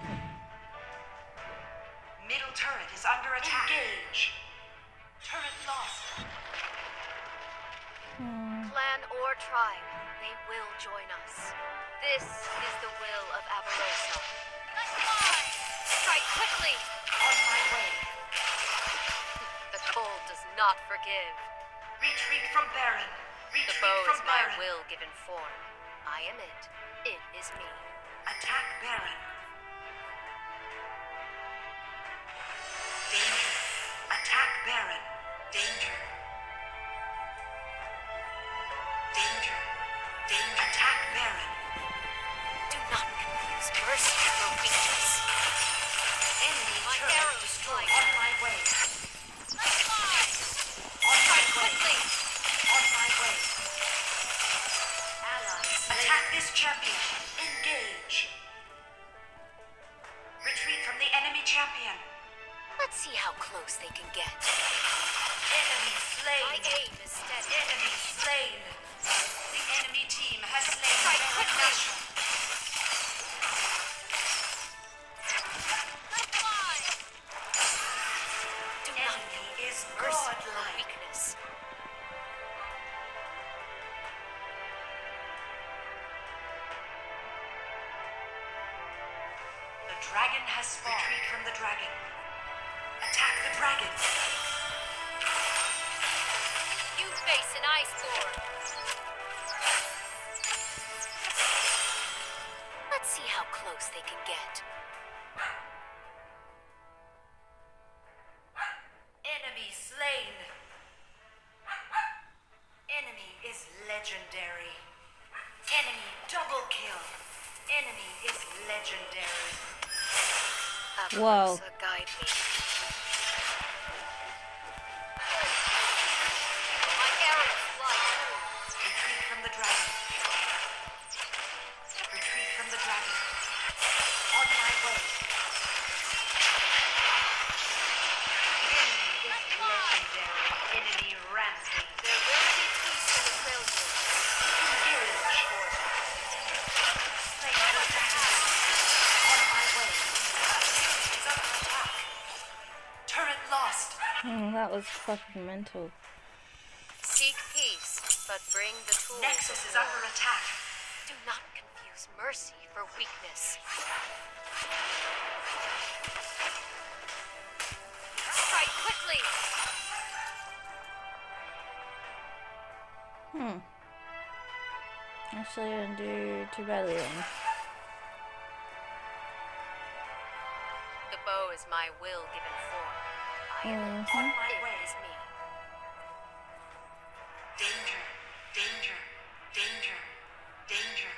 Middle turret is under attack. Engage. Turret lost. Clan or tribe, they will join us. This is the will of Avarosa. Let's fly! Strike quickly! On my way. The cold does not forgive. Retreat from Baron. The Retreat bow from is my Baron. will given form. I am it. It is me. Attack Baron. Danger. Attack Baron. Danger. Danger. Danger. Attack Baron. Do not confuse mercy for weakness. Enemy My turret arrows destroyed. fly. On my way. Let's fly! On my Strike way. quickly! On my way. Allies. Attack this champion. Engage. slain. My aim is steady. Enemy slain. The enemy team has slain Fight Baron quickly. Nashor. Do not Enemy is mercy for godlike. weakness. The dragon has spawned. Retreat from the dragon. Attack the dragon. You face an ice storm. Let's see how close they can get. Enemy slain. Enemy is legendary. Enemy double kill. Enemy is legendary. Whoa. Avarosa, guide me. My arrows fly true. Retreat from the dragon. Retreat from the dragon. On my way. Enemy is legendary. Enemy rampage. There will be peace in the Trailblazer. Engage. Slay the dragon. On my way. Is under attack. Turret lost. That was fucking mental. Seek peace, but bring the tools. Nexus of is war. under attack. Do not confuse mercy for weakness. Strike quickly! Actually, I didn't do too badly then. The bow is my will given form. I am On my it way. is me. Danger. Danger. Danger. Danger.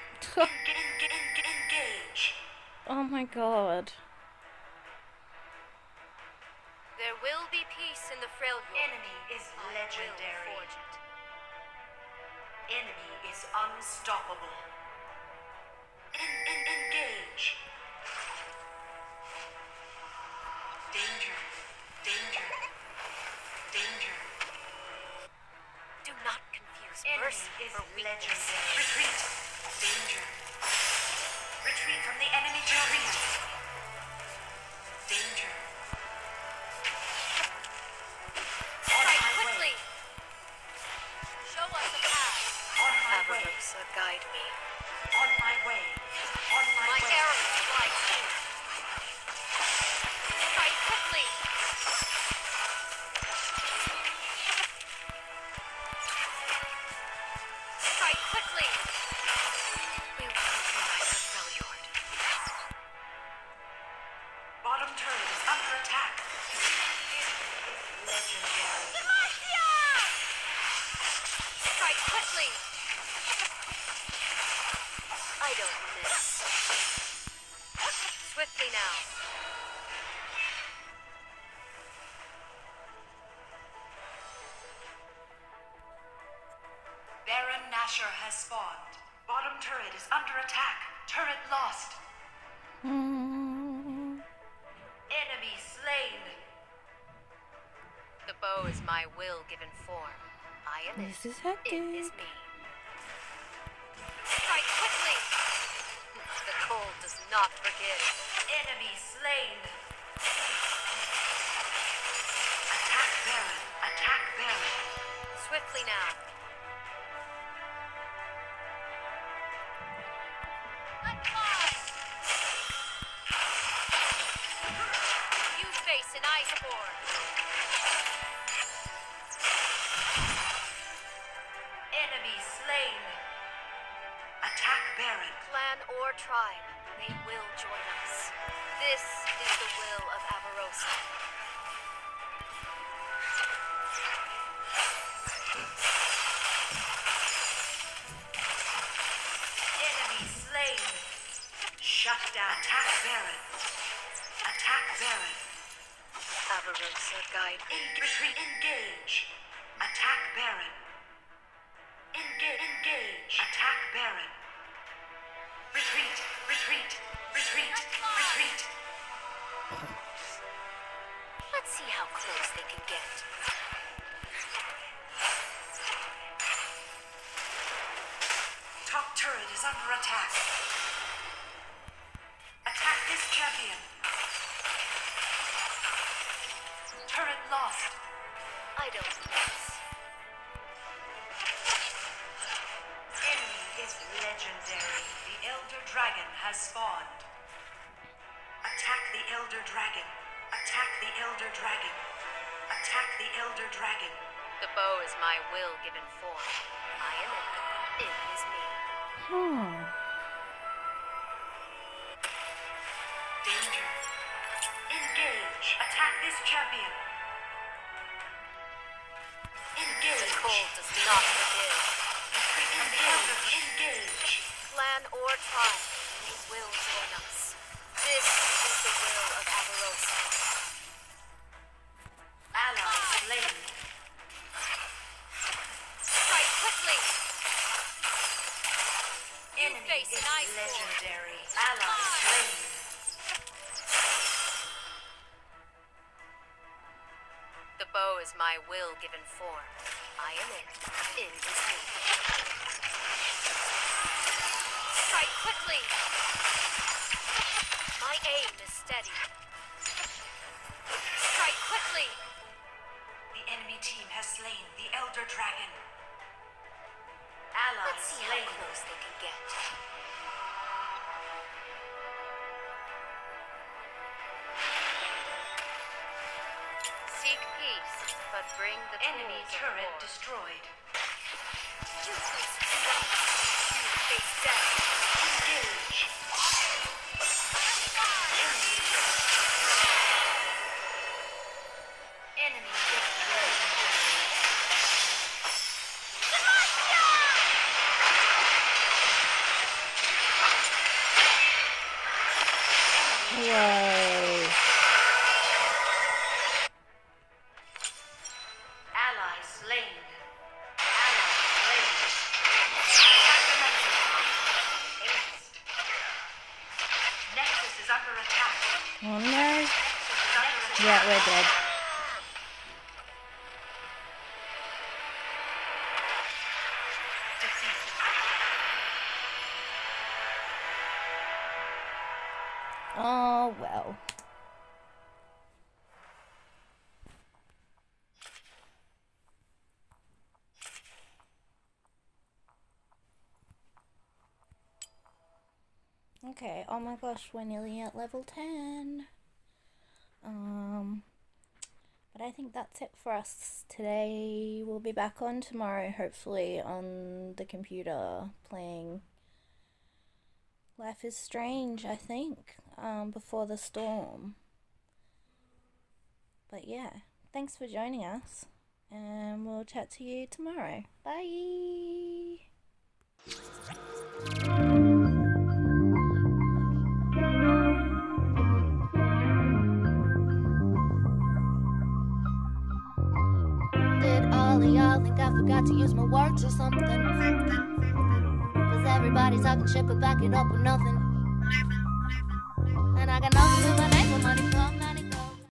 Engage. Oh my god. There will be peace in the Freljord. Enemy is I will legendary. forge it. Enemy is unstoppable. Engage. Danger. Danger. Danger. Do not confuse Enemy mercy is for weakness. legendary. Retreat. Danger. Retreat from the enemy retreat. Danger. On Strike my quickly! way. Show us a path. On my way. Avarosa, guide me. On my way. On my My way. arrows fly true. Strike quickly! Strike quickly! We will neutralize the Freljord. Bottom turret is under attack. Legendary. Strike quickly! I don't miss. Swiftly now. Baron Nashor has spawned. Bottom turret is under attack. Turret lost. Enemy slain. The bow is my will given form. I am This it. is It hectic. is me. Strike quickly! The cold does not forgive. Enemy slain. Attack Baron. Attack Baron. Swiftly now. You face an iceborne. Enemy slain. Attack Baron. Clan or tribe, they will join us. This is the will of Avarosa. Enemy slain. Shut down. Attack Baron. Attack Baron. Avarosa, guide me. Retreat. Engage. Attack Baron. Engage. Attack Baron. Retreat. Retreat. Retreat. Retreat. Let's see how close they can get. attack. Attack this champion. Turret lost. I don't miss. Enemy is legendary. The Elder Dragon has spawned. Attack the Elder Dragon. Attack the Elder Dragon. Attack the Elder Dragon. The bow is my will given form. I am it. It is me. Danger. Engage. Attack this champion. Engage. The cold does not forgive. Engage. Plan or try, we will join us. This is the will of Avarosa. Ally slain. Strike quickly! Enemy face is an ice wall. legendary. Ally slain. The bow is my will given form. I am it. It is me. Strike quickly! My aim is steady. Strike quickly! The enemy team has slain the Elder Dragon. Ally Let's see slain. how close they can get. Seek peace, but bring the Enemy tools of turret war. destroyed. Useless to run. You face death. Engage. Enemy is legendary. Whoa. Ally slain. Ally slain. Attack the Nexus. Aced. Nexus is under attack. Oh no. Nexus is under attack. Yeah, we're dead. Defeat. Oh well. Okay, oh my gosh, we're nearly at level 10. But I think that's it for us today. We'll be back on tomorrow, hopefully, on the computer playing Life is Strange, I think, before the storm. But yeah, thanks for joining us, and we'll chat to you tomorrow. Bye! Did all of y'all think I forgot to use my words or something? Cause everybody's talking shit but back it up with nothing. And I got nothing to my name, but money come